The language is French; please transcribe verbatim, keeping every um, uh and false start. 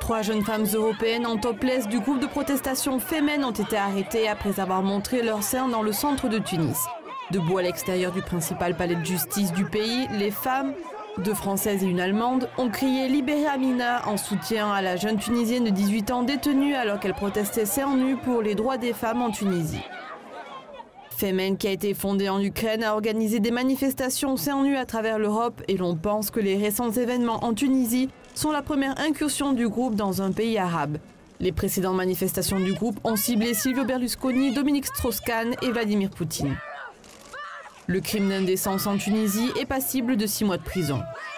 Trois jeunes femmes européennes en topless du groupe de protestation Femen ont été arrêtées après avoir montré leurs seins dans le centre de Tunis. Debout à l'extérieur du principal palais de justice du pays, les femmes, deux Françaises et une Allemande, ont crié « Libérez Amina » en soutien à la jeune Tunisienne de dix-huit ans détenue alors qu'elle protestait seins nus pour les droits des femmes en Tunisie. Femen, qui a été fondée en Ukraine, a organisé des manifestations seins nus à travers l'Europe et l'on pense que les récents événements en Tunisie sont la première incursion du groupe dans un pays arabe. Les précédentes manifestations du groupe ont ciblé Silvio Berlusconi, Dominique Strauss-Kahn et Vladimir Poutine. Le crime d'indécence en Tunisie est passible de six mois de prison.